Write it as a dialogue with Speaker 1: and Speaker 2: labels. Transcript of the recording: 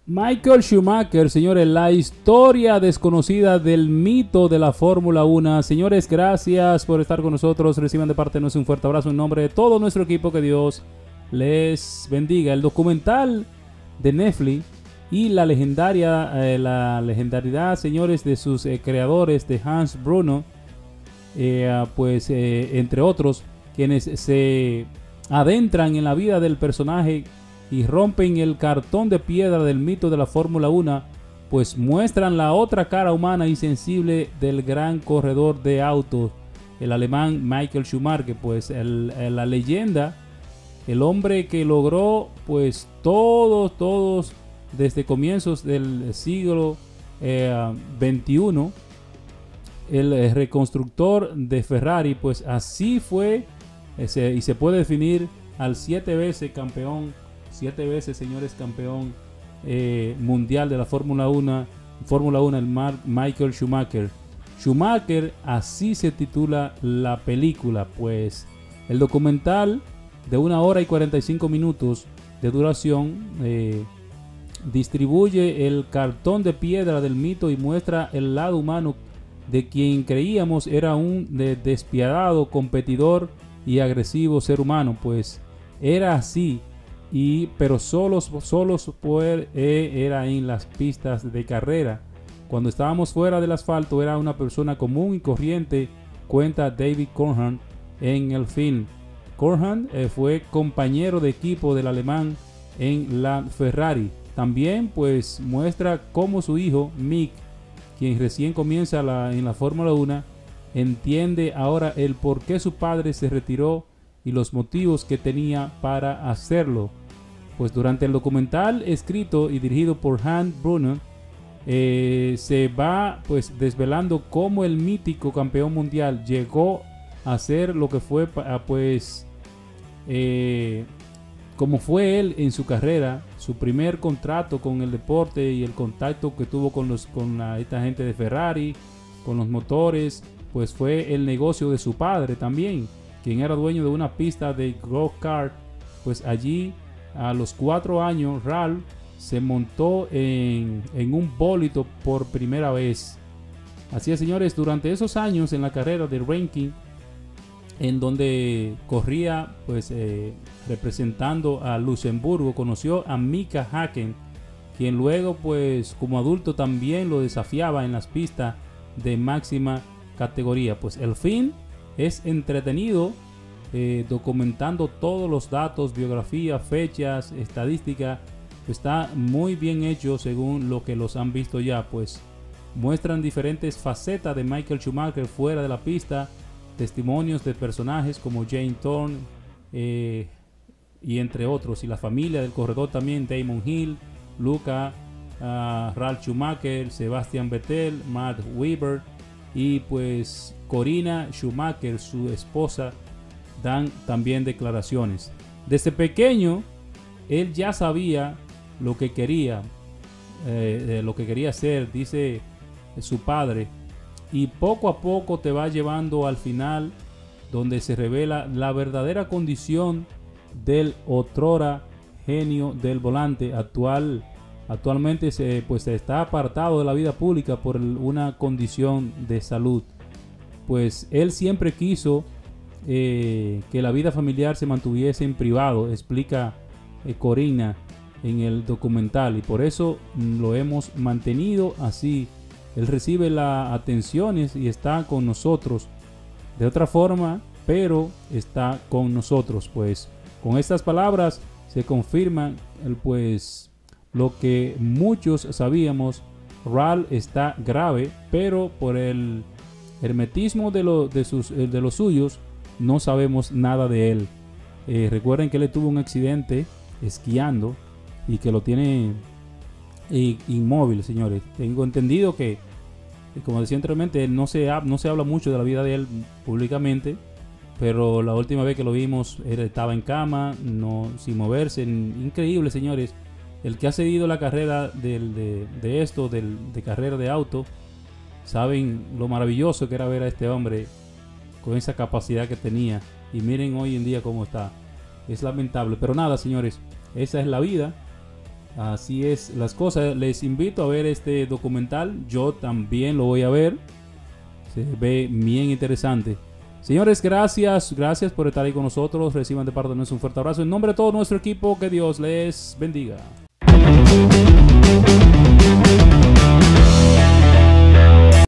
Speaker 1: Michael Schumacher, señores, la historia desconocida del mito de la Fórmula 1. Señores, gracias por estar con nosotros. Reciban de parte de nosotros un fuerte abrazo en nombre de todo nuestro equipo. Que Dios les bendiga. El documental de Netflix y la legendariedad, señores, de sus creadores, de Hans Bruno, entre otros, quienes se adentran en la vida del personaje y rompen el cartón de piedra del mito de la Fórmula 1, pues muestran la otra cara humana y sensible del gran corredor de autos, el alemán Michael Schumacher, pues la leyenda, el hombre que logró pues todos desde comienzos del siglo XXI, el reconstructor de Ferrari, pues así fue, y se puede definir al 7 veces campeón, 7 veces, señores, campeón mundial de la Fórmula 1, el Michael Schumacher. Schumacher, así se titula la película, pues el documental de 1 hora y 45 minutos de duración distribuye el cartón de piedra del mito y muestra el lado humano de quien creíamos era un despiadado competidor y agresivo ser humano, pues era así. Pero solos era en las pistas de carrera. Cuando estábamos fuera del asfalto era una persona común y corriente, cuenta David Coulthard en el film. Coulthard fue compañero de equipo del alemán en la Ferrari. También pues muestra cómo su hijo Mick, quien recién comienza en la Fórmula 1, entiende ahora el por qué su padre se retiró y los motivos que tenía para hacerlo. Pues durante el documental escrito y dirigido por Hans Brunner, se va pues desvelando cómo el mítico campeón mundial llegó a ser lo que fue, como fue él en su carrera, su primer contrato con el deporte y el contacto que tuvo con esta gente de Ferrari, con los motores, pues fue el negocio de su padre también, quien era dueño de una pista de go-kart. Pues allí a los 4 años Ralph se montó en un bólito por primera vez. Así es, señores, durante esos años en la carrera de ranking, en donde corría pues representando a Luxemburgo, conoció a Mika Häkkinen, quien luego pues como adulto también lo desafiaba en las pistas de máxima categoría. Pues el film es entretenido, documentando todos los datos, biografía, fechas, estadística. Está muy bien hecho según lo que los han visto ya, pues muestran diferentes facetas de Michael Schumacher fuera de la pista, testimonios de personajes como Jane Thorne y entre otros, y la familia del corredor también, Damon Hill, Luca, Ralf Schumacher, Sebastian Vettel, Matt Weber y pues Corina Schumacher, su esposa, dan también declaraciones. Desde pequeño él ya sabía lo que quería hacer, dice su padre, y poco a poco te va llevando al final, donde se revela la verdadera condición del otrora genio del volante. Actualmente se está apartado de la vida pública por una condición de salud. Pues él siempre quiso que la vida familiar se mantuviese en privado, explica Corina en el documental, y por eso lo hemos mantenido así. Él recibe las atenciones y está con nosotros de otra forma, pero está con nosotros. Pues con estas palabras se confirma pues lo que muchos sabíamos. Ralph está grave, pero por el hermetismo de los suyos no sabemos nada de él. Recuerden que él tuvo un accidente esquiando y que lo tiene inmóvil, señores. Tengo entendido que, como decía anteriormente, no se habla mucho de la vida de él públicamente, pero la última vez que lo vimos él estaba en cama, sin moverse. Increíble, señores. El que ha seguido la carrera de carrera de auto, saben lo maravilloso que era ver a este hombre con esa capacidad que tenía, y miren hoy en día cómo está. Es lamentable, pero nada, señores, esa es la vida. Así es las cosas. Les invito a ver este documental. Yo también lo voy a ver. Se ve bien interesante. Señores, gracias por estar ahí con nosotros. Reciban de parte de nosotros un fuerte abrazo. En nombre de todo nuestro equipo, que Dios les bendiga.